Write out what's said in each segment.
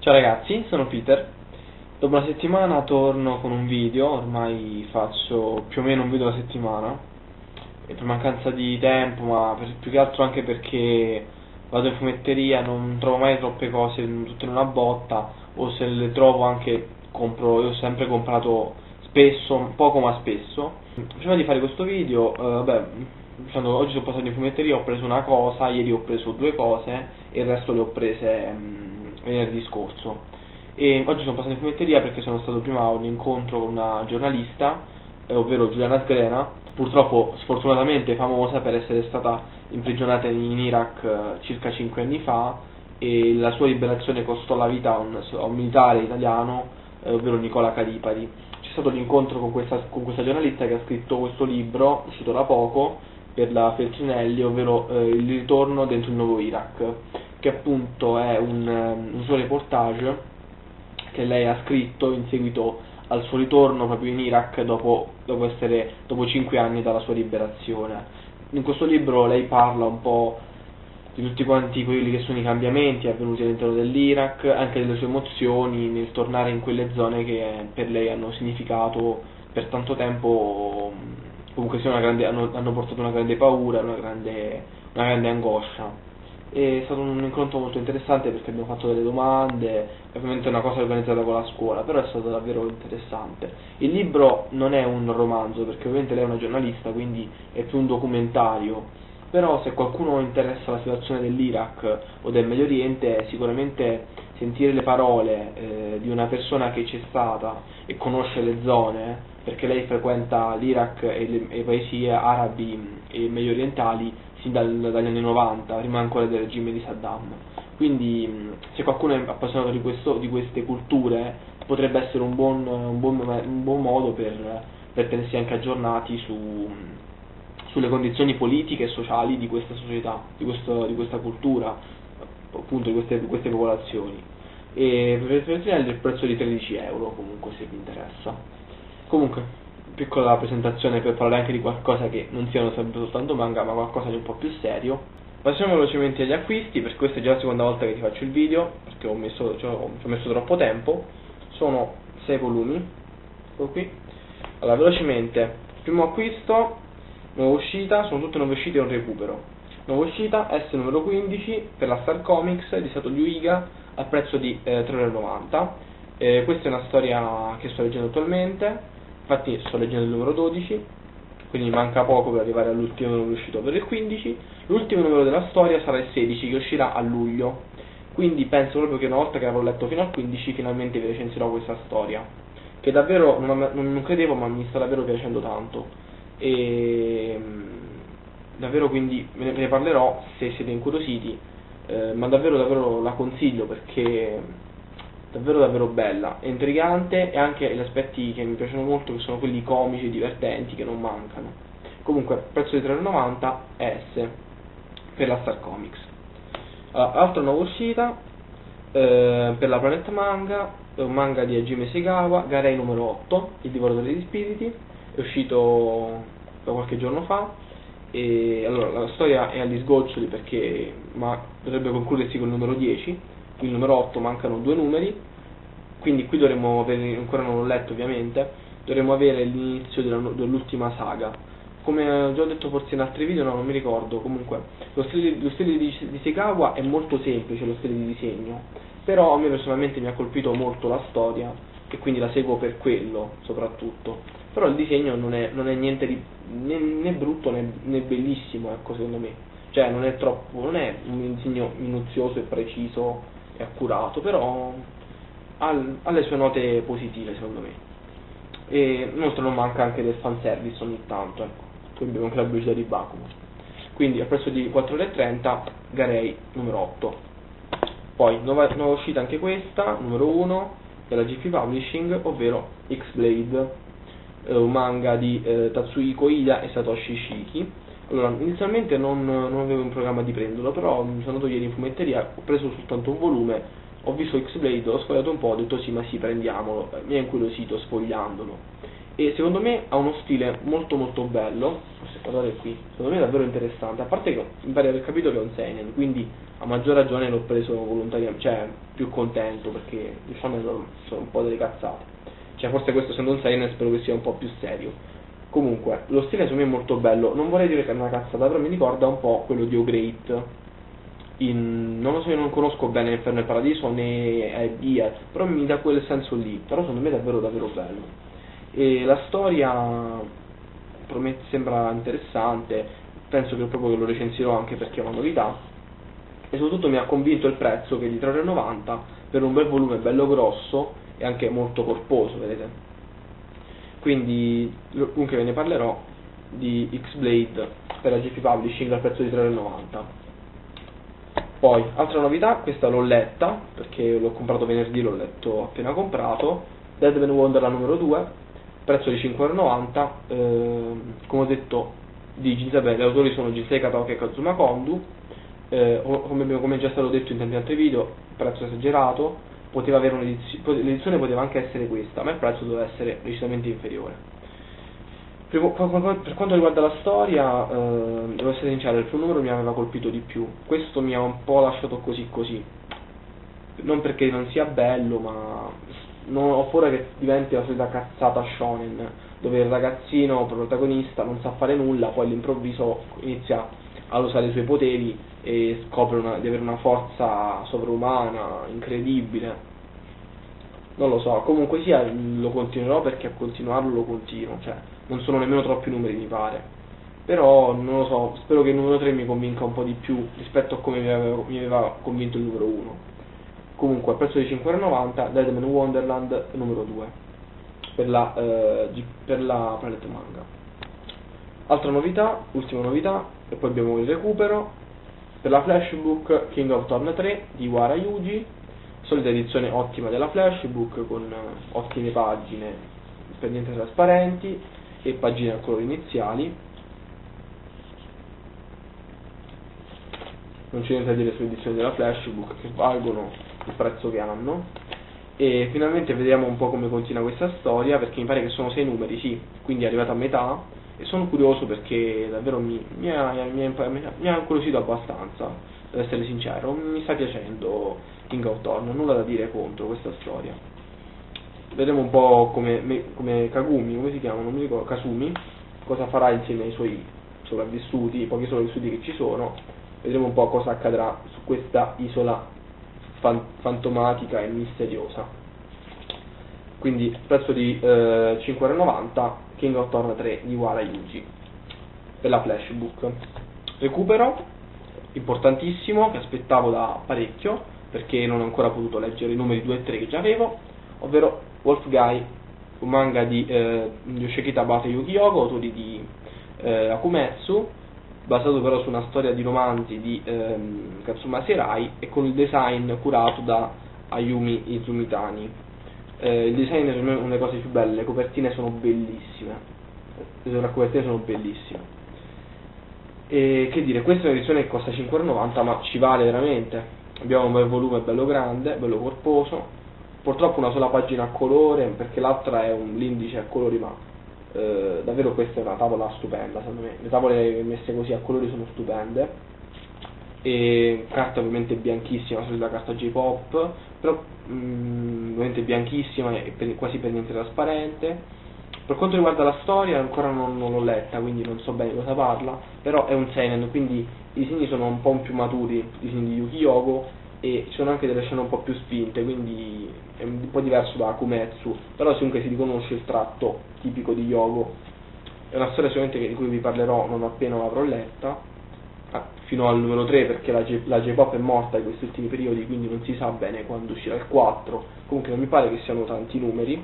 Ciao ragazzi, sono Peter. Dopo una settimana torno con un video, ormai faccio più o meno un video alla settimana, e per mancanza di tempo, ma più che altro anche perché vado in fumetteria, non trovo mai troppe cose tutte in una botta, o se le trovo anche compro. Io ho sempre comprato spesso, poco ma spesso. Prima di fare questo video, diciamo, oggi sono passato in fumetteria, ho preso una cosa, ieri ho preso due cose e il resto le ho prese venerdì scorso. E oggi sono passato in fumetteria perché sono stato prima a un incontro con una giornalista, ovvero Giuliana Sgrena, purtroppo sfortunatamente famosa per essere stata imprigionata in Iraq circa 5 anni fa, e la sua liberazione costò la vita a un militare italiano, ovvero Nicola Calipari. C'è stato l'incontro con questa giornalista che ha scritto questo libro, uscito da poco, per la Feltrinelli, ovvero Il ritorno dentro il nuovo Iraq, che appunto è un suo reportage che lei ha scritto in seguito al suo ritorno proprio in Iraq dopo 5 anni dalla sua liberazione. In questo libro lei parla un po' di tutti quanti quelli che sono i cambiamenti avvenuti all'interno dell'Iraq, anche delle sue emozioni nel tornare in quelle zone che per lei hanno significato per tanto tempo, comunque sia hanno portato una grande paura, una grande angoscia. È stato un incontro molto interessante perché abbiamo fatto delle domande, ovviamente è una cosa organizzata con la scuola, però è stato davvero interessante. Il libro non è un romanzo perché ovviamente lei è una giornalista, quindi è più un documentario, però se qualcuno interessa la situazione dell'Iraq o del Medio Oriente, sicuramente sentire le parole di una persona che c'è stata e conosce le zone, perché lei frequenta l'Iraq e i paesi arabi e medio orientali sin dagli anni 90, prima ancora del regime di Saddam. Quindi se qualcuno è appassionato di queste culture, potrebbe essere un buon modo per tenersi anche aggiornati sulle condizioni politiche e sociali di questa società, di questa cultura, appunto di queste popolazioni. E per il prezzo di 13 euro, comunque, se vi interessa. Comunque, piccola presentazione per parlare anche di qualcosa che non siano sempre soltanto manga, ma qualcosa di un po' più serio. Passiamo velocemente agli acquisti, perché questa è già la seconda volta che ti faccio il video, perché ci ho messo troppo tempo. Sono 6 volumi, ecco qui. Allora, velocemente, primo acquisto, nuova uscita, sono tutte nuove uscite e un recupero. Nuova uscita, S numero 15, per la Star Comics, di Satoru Iga, al prezzo di 3,90 €. Questa è una storia che sto leggendo attualmente. Infatti sto leggendo il numero 12, quindi manca poco per arrivare all'ultimo numero uscito per il 15. L'ultimo numero della storia sarà il 16, che uscirà a luglio. Quindi penso proprio che una volta che avrò letto fino al 15, finalmente vi recensirò questa storia, che davvero non credevo, ma mi sta davvero piacendo tanto. E davvero, quindi ve ne parlerò se siete incuriositi, ma davvero la consiglio perché davvero bella, è intrigante, e anche gli aspetti che mi piacciono molto, che sono quelli comici e divertenti, che non mancano. Comunque, prezzo di 3,90 €, per la Star Comics. Altra nuova uscita, per la Planet Manga, è un manga di Hajime Seigawa, Garei numero 8, Il divoratore di spiriti, è uscito da qualche giorno fa. E allora, la storia è agli sgoccioli ma dovrebbe concludersi col numero 10, il numero 8 mancano 2 numeri, quindi qui dovremmo avere, ancora non l'ho letto ovviamente, dovremmo avere l'inizio dell'ultima saga. Come ho già detto forse in altri video, no, non mi ricordo. Comunque lo stile di Seigawa è molto semplice, lo stile di disegno, però a me personalmente mi ha colpito molto la storia e quindi la seguo per quello soprattutto. Però il disegno non è niente di né brutto né bellissimo, ecco, secondo me. Cioè non è un disegno minuzioso e preciso e accurato, però ha le sue note positive, secondo me. E inoltre non manca anche del fanservice ogni tanto, ecco. Qui abbiamo anche la pubblicità di Bakuman. Quindi al prezzo di 4,30 €, Garei numero 8. Poi nuova uscita anche questa, numero 1, della GP Publishing, ovvero X-Blade, un manga di Tatsuhiko Ida e Satoshi Shiki. Allora, inizialmente non avevo in programma di prenderlo, però sono andato ieri in fumetteria, ho preso soltanto un volume, ho visto X-Blade, ho sfogliato un po', ho detto sì, ma sì, prendiamolo, mi ha incuriosito sfogliandolo. E secondo me ha uno stile molto molto bello, forse guardate qui, secondo me è davvero interessante, a parte che mi pare di aver capito che è un seinen, quindi a maggior ragione l'ho preso volontariamente, cioè più contento, perché diciamo sono un po' delle cazzate, cioè forse questo essendo un seinen spero che sia un po' più serio. Comunque, lo stile secondo me è molto bello, non vorrei dire che è una cazzata, però mi ricorda un po' quello di O-Great, non lo so, io non conosco bene Inferno e Paradiso né Dia, però mi dà quel senso lì, però secondo me è davvero davvero bello. E la storia sembra interessante, penso che proprio che lo recensirò anche perché è una novità, e soprattutto mi ha convinto il prezzo, che è di 3,90 per un bel volume bello grosso e anche molto corposo, vedete. Quindi comunque ve ne parlerò di X-Blade per la GP Publishing al prezzo di 3,90. Poi, altra novità, questa l'ho letta, perché l'ho comprato venerdì, l'ho letto appena comprato, Deadman Wonderland numero 2, prezzo di 5,90 €, come ho detto, di Ginzabel, gli autori sono Jinsei Kataoka e Kazuma Kondu, come già stato detto in tanti altri video, prezzo esagerato, poteva avere l'edizione poteva anche essere questa, ma il prezzo doveva essere decisamente inferiore. Per quanto riguarda la storia, devo essere sincero, il primo numero mi aveva colpito di più, questo mi ha un po' lasciato così così, non perché non sia bello, ma ho paura che diventi la solita cazzata shonen, dove il ragazzino protagonista non sa fare nulla, poi all'improvviso inizia a usare i suoi poteri e scopre di avere una forza sovrumana, incredibile. Non lo so, comunque sia lo continuerò, perché a continuarlo lo continuo, cioè non sono nemmeno troppi numeri mi pare, però non lo so, spero che il numero 3 mi convinca un po' di più rispetto a come mi aveva convinto il numero 1. Comunque al prezzo di 5,90 Deadman Wonderland numero 2 per la Planet Manga. Altra novità, ultima novità, e poi abbiamo il recupero per la Flashbook King of Thorn 3 di Wara Yuji, solita edizione ottima della Flashbook con ottime pagine per niente trasparenti e pagine a colori iniziali. Non c'è niente da dire sulle edizioni della Flashbook, che valgono il prezzo che hanno. E finalmente vediamo un po' come continua questa storia, perché mi pare che sono 6 numeri, sì, quindi è arrivata a metà, e sono curioso perché davvero mi ha incuriosito abbastanza, devo essere sincero, mi sta piacendo King of Thorn, nulla da dire contro questa storia. Vedremo un po' come Kagumi, come si chiama, non mi ricordo, Kasumi, cosa farà insieme ai suoi sopravvissuti, i pochi sopravvissuti che ci sono. Vedremo un po' cosa accadrà su questa isola fantomatica e misteriosa. Quindi prezzo di 5,90 € King of Thorn 3 di Wara Yuji per la Flashbook. Recupero importantissimo che aspettavo da parecchio, perché non ho ancora potuto leggere i numeri 2 e 3 che già avevo, ovvero Wolf Guy, un manga di Yoshiki Tabata e Yuki Yoko, autori di Akumetsu, basato però su una storia di romanzi di Katsuma Serai, e con il design curato da Ayumi Izumitani. Il design è una delle cose più belle, le copertine sono bellissime, e che dire, questa è un'edizione che costa 5,90 €, ma ci vale veramente. Abbiamo un bel volume bello grande, bello corposo, purtroppo una sola pagina a colore, perché l'altra è l'indice a colori, ma davvero questa è una tavola stupenda, secondo me. Le tavole messe così a colori sono stupende, e carta ovviamente bianchissima, solita carta J-pop, però ovviamente bianchissima e quasi per niente trasparente. Per quanto riguarda la storia ancora non l'ho letta, quindi non so bene cosa parla, però è un seinen, quindi i disegni sono un po' più maturi, i disegni di Yuki Yoko, e ci sono anche delle scene un po' più spinte, quindi è un po' diverso da Akumetsu, però comunque si riconosce il tratto tipico di Yoko. È una storia sicuramente di cui vi parlerò non appena l'avrò letta, fino al numero 3, perché la J-pop è morta in questi ultimi periodi, quindi non si sa bene quando uscirà il 4, comunque non mi pare che siano tanti numeri,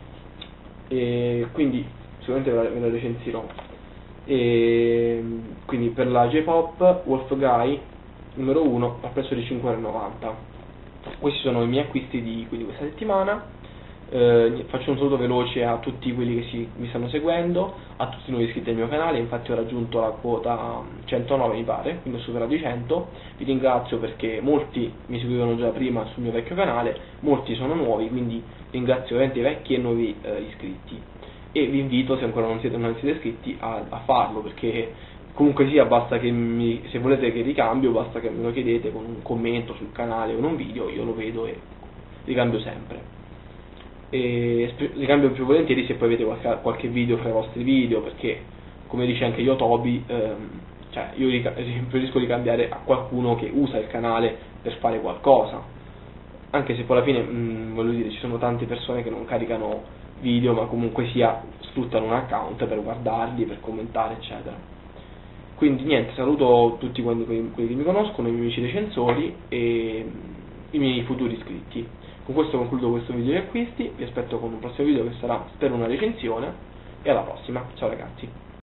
e quindi sicuramente ve la recensirò. E quindi per la J-pop Wolf Guy numero 1 a prezzo di 5,90 €. Questi sono i miei acquisti di questa settimana. Faccio un saluto veloce a tutti quelli che mi stanno seguendo, a tutti i nuovi iscritti al mio canale. Infatti ho raggiunto la quota 109 mi pare, quindi ho superato i 100. Vi ringrazio perché molti mi seguivano già prima sul mio vecchio canale, molti sono nuovi, quindi ringrazio veramente i vecchi e nuovi iscritti, e vi invito, se ancora non siete iscritti, a farlo, perché comunque sia, basta che se volete che ricambio, basta che me lo chiedete con un commento sul canale o in un video, io lo vedo e ricambio sempre. E ricambio più volentieri se poi avete qualche video fra i vostri video, perché come dice anche Yotobi, cioè io preferisco ricambiare a qualcuno che usa il canale per fare qualcosa, anche se poi alla fine voglio dire, ci sono tante persone che non caricano video ma comunque sia sfruttano un account per guardarli, per commentare eccetera. Quindi niente, saluto tutti quelli che mi conoscono, i miei amici recensori e i miei futuri iscritti. Con questo concludo questo video di acquisti, vi aspetto con un prossimo video che sarà, spero, una recensione, e alla prossima, ciao ragazzi.